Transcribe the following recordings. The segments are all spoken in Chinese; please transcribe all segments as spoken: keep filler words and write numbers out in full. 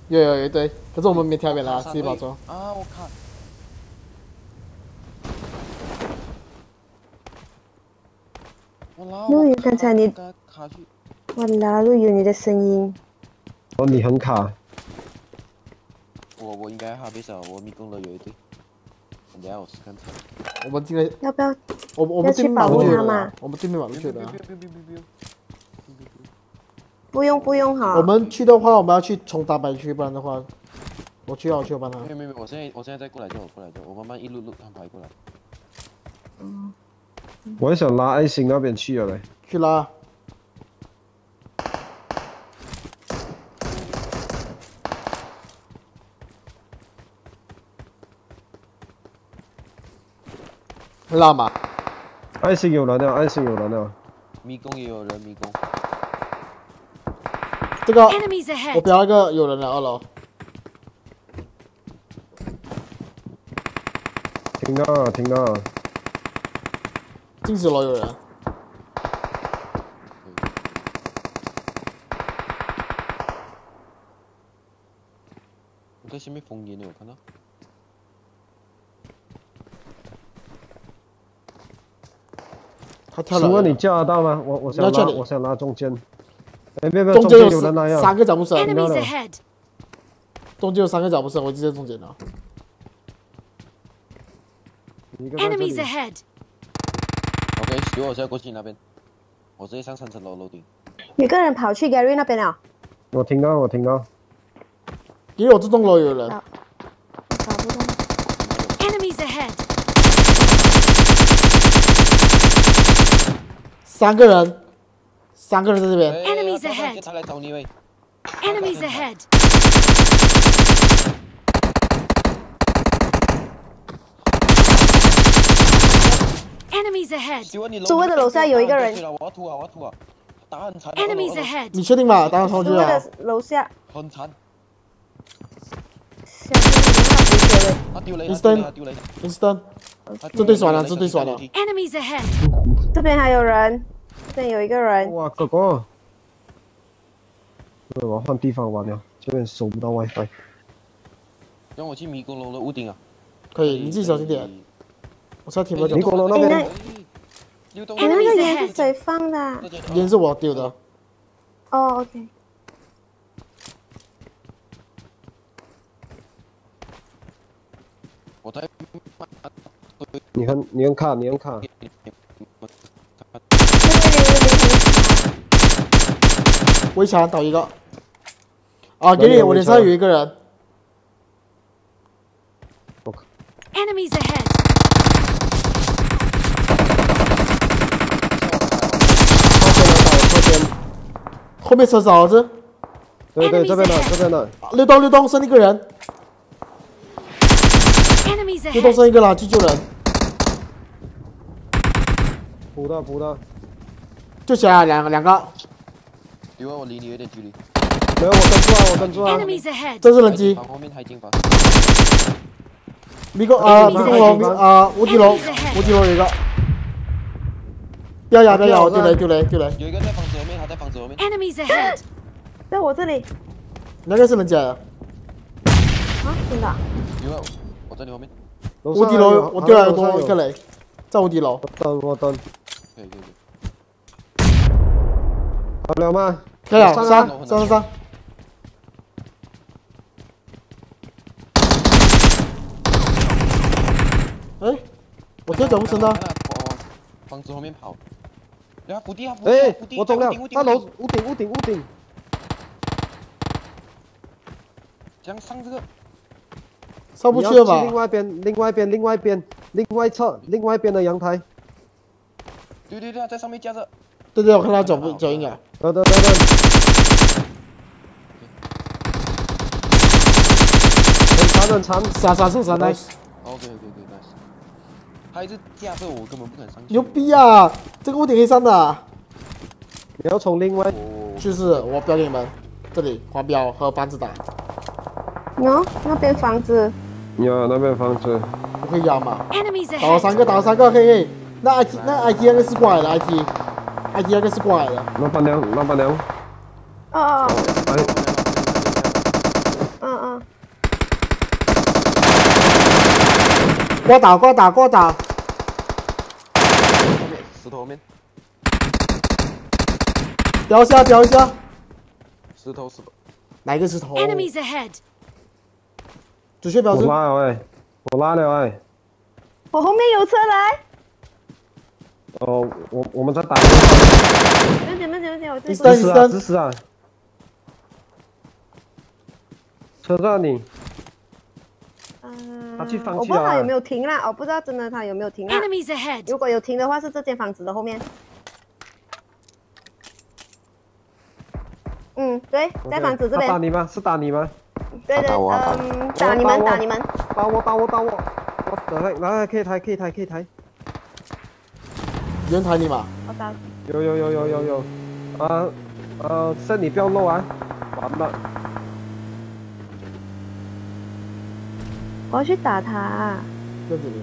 有有有一堆，可是我们没调远了，自己保重。 啊！我靠！ 陆游，刚才你， 卡去。 哇啦，陆游，你的声音。 哦，你很卡。 我我应该哈贝少，我迷宫了有一堆。等下我试看看。 我们今天要不要？ 我我们对面马路去了， 我们对面马路去的。 不用不用哈。 我们去的话，我们要去冲大白区，不然的话，我去啊，我去我帮他。 没有没有，我现在我现在再过来就我过来就我慢慢一路路安排过来。 嗯。 我也想拉爱心那边去了嘞。 去拉。拉嘛。 爱心有人了，爱心有人了。 迷宫也有人，迷宫。 这个，我标一个有人了，二楼。 听到了，听到了。 镜子楼有人。 我在前面封烟了，我看到。 他跳了。 请问你叫得到吗？我我想拉，我想拉中间。哎，没有没有， 中间有人来呀。 三个脚步声。 Enemies 中间有三个脚步声，我就在中间了。 Enemies ahead。 OK， 给我现在过去那边，我直接上三层楼楼顶。 有个人跑去 Gary 那边了。 我听到，我听到。 因为我这栋楼有人。 找不到。 Enemies ahead。 三个人，三个人在这边。 Enemies ahead。 他来找你喂。 Enemies ahead。Enemies ahead。 座位的楼下有一个人。 我要吐啊！我要吐啊！打很惨。 Enemies ahead。 你确定吗？打上去啊！ 座位的楼下。 很惨。 小心你的他丢雷！ Instant Instant， 这对爽了，这对爽了。 Enemies ahead。 这边还有人，这边有一个人。 哇，哥哥！我要换地方玩了，这边收不到 WiFi。 让我去迷宫楼的屋顶啊！ 可以，你自己小心点。我才听不到。 迷宫楼那边。 你那个烟是谁放的？ 烟是我丢的。 哦 ，OK。 我在。 你很你很卡，你很卡。 围墙倒一个。啊，给你，我脸上有一个人。 Enemies ahead。 后边，后面车嫂子。 对对，这边的这边的。 六栋六栋剩一个人。六栋剩一个了，去救人。 补的补的。 救起来，两个两个。 因为我离你有点距离。 没有，我跟住啊，我跟住啊。 这是人机。 后面太近吧。 迷宫啊，迷宫楼啊，无敌楼，无敌楼有一个。不要压，不要压，我丢雷丢雷丢雷。 有一个在房子后面，他在房子后面。 Enemies ahead。 在我这里。 那个是人家的。 啊，真的。 有啊，我在你后面。 无敌楼，我丢了多一个雷，在无敌楼。 我等我等。 可以可以可以。 好了吗？ 可以了，上上上上。哎，我听脚步声呢。 房子后面跑。然后伏地啊！伏地！ 哎， 伏地！ 我走了，大楼屋顶屋顶屋顶。 这样上这个。 上不去了吧？ 另外一边，另外一边，另外一边，另外侧，另外一边的阳台。 对对对，在上面架着。 对对，我看到脚步脚印啊。 对对对对。很长很长， 杀杀杀杀 ，nice。 OK OK OK nice。他一直架着我，根本不敢上去。 牛逼啊！这个屋顶可以上的。 你要从另外。 就是我标给你们，这里黄标和房子打。 喏，那边房子。 有那边房子。 我可以压嘛？打了三个，打了三个，可以可以。那 I T 那 I T 那个是过来的 I T。I T 那个是过来的。 老板娘，老板娘。 哦哦。 哎。 嗯嗯。 挂打挂打挂打， 后面石头后面， 掉一下掉一下， 石头石头， 哪个石头？ Enemies ahead! 我准确标志。 拉了哎，我拉了哎。 我后面有车来。 哦，我我们在打。 慢点慢点慢点，我这里。 第三支持啊支持啊！车在你。 嗯。 他去放弃了。 我不知道他有没有停啦，我不知道真的他有没有停啦。 Enemies ahead! 如果有停的话，是这间房子的后面。嗯，对，在房子这边。 打你吗？是打你吗？ 对对，嗯，打你们，打你们。 打我，打我，打我！我等下，来，可以抬，可以抬，可以抬。 有人抬你吗？ 我打。 有有有有有有，啊呃，剩你不要漏啊，完了。 我要去打他。 在这里。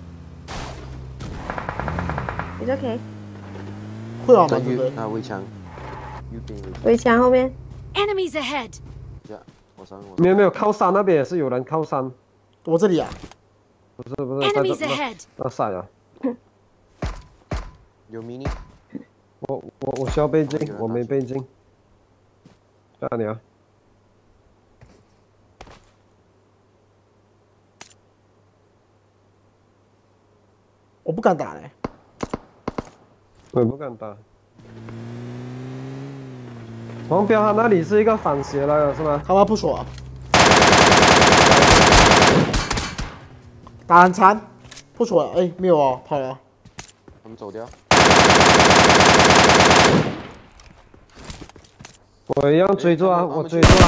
你 OK？ 会往吗？ 在对不对？ 啊围墙，右边围墙。 围墙后面。 Enemies ahead! 呀，我上我。 没有没有，靠山那边也是有人靠山。 我这里啊。 不是不是，在 Enemies 这 ahead! 那晒啊！ 有 mini。 我我我需要背巾，我没背巾。在哪里啊？ 我不敢打嘞。 我也不敢打。黄标他那里是一个反斜来的是吗？ 他妈不爽。打很残，不爽了，哎，没有哦，跑了。 他们走掉。 我一样追住啊，我追住啊。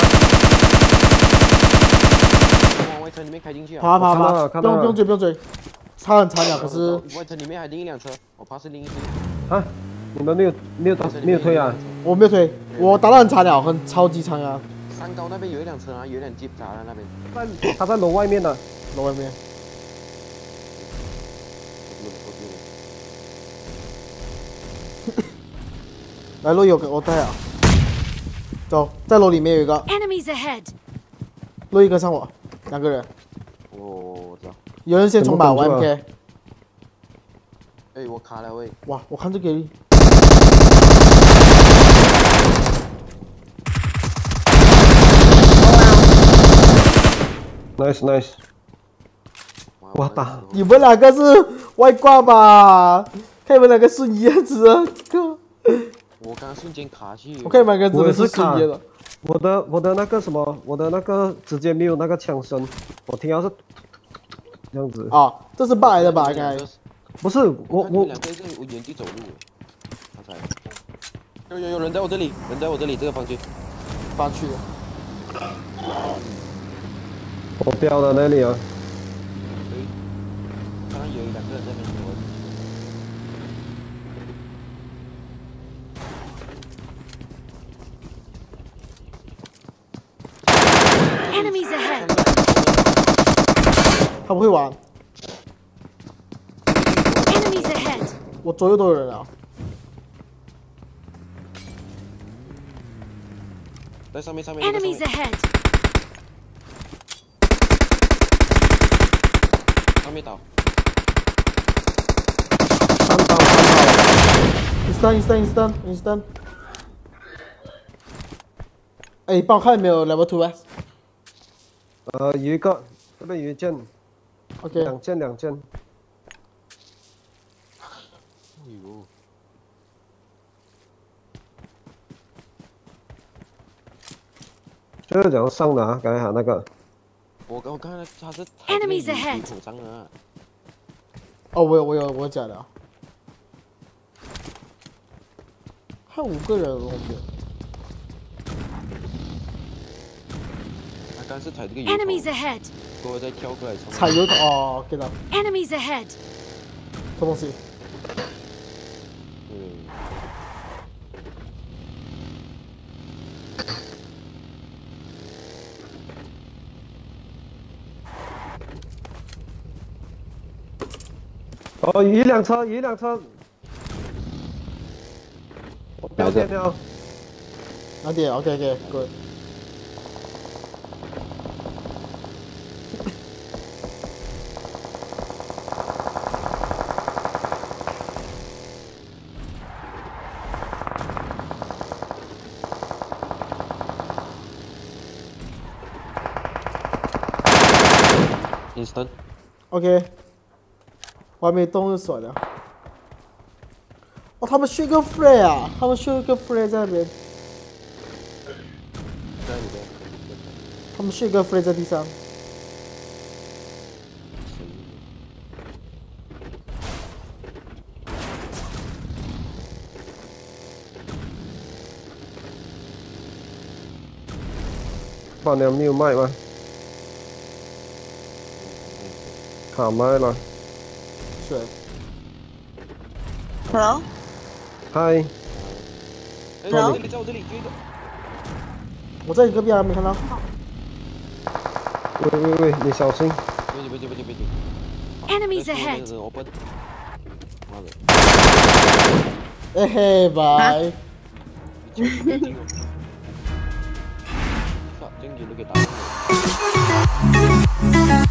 往外层里面开进去啊！ 跑啊跑啊跑啊！ 看到了不用不用追不用追，他很残了，可是外层里面还另一辆车，我怕是另一辆。 啊，你们没有没有没有推啊？ 我没有推，我打到很残了，很超级残啊！ 山高那边有一辆车啊，有一辆 Jeep 砸在那边。 在他在楼外面呢， 楼外面。来楼有个我带啊，走，在楼里面有一个， Enemies ahead! 楼一跟上我，两个人， 我我知道。 有人先冲吧，我 M K。 哎，我卡了喂。 哇，我看这个。 nice nice。哇打！ 你们两个是外挂吧？看你们两个瞬移子啊！ 我刚刚瞬间卡去。 我看你们两个真的是瞬移了。 我的我的那个什么，我的那个直接没有那个枪声，我听到是这样子。 啊，这是 bug 来的吧？应该。 不是我我。 两个在原地走路。刚才。有有有人在我这里，人在我这里这个房间。 发去了。 我标到那里啊。 刚刚有两个人在那边。 Enemies ahead! 他不会玩。 Enemies ahead! 我左右都有人啊。 在上面上面。 Enemies ahead! 上面倒。 三刀三刀。 instant instant instant instant。哎，帮我看有没有 level two 啊？ 呃，有一个，这边有一件 ，OK， 两件两件。 哎呦， 就是怎样上的啊？刚才喊那个。 我我看到他是 Enemies ahead 土上啊。 哦，我有我有我有假的啊。还有五个人，我觉得。 刚是踩这个油头， Enemies ahead! 过后再跳过来冲。 踩油头哦，给到。 Enemies ahead! 什么东西？ 嗯。 哦，有一辆车，有一辆车。我标点了。 哪点 ？OK OK，good。 instant。 OK， 我还没动就锁了。哦，他们需要一个 flare 啊，他们需要一个 flare 在那边， 在里边。 他们需要一个 flare 在地上。 把你没有麦吗？卡麦了。 是。 Hello， 嗨， 哎，在我这里，在我这里，追一个。 我在你隔壁啊，没看到。 喂喂喂，你小心！ 别急别急别急别急。 Enemies ahead! open。妈的！ 哎嘿，拜。 你进进哦。操，真给都给打了。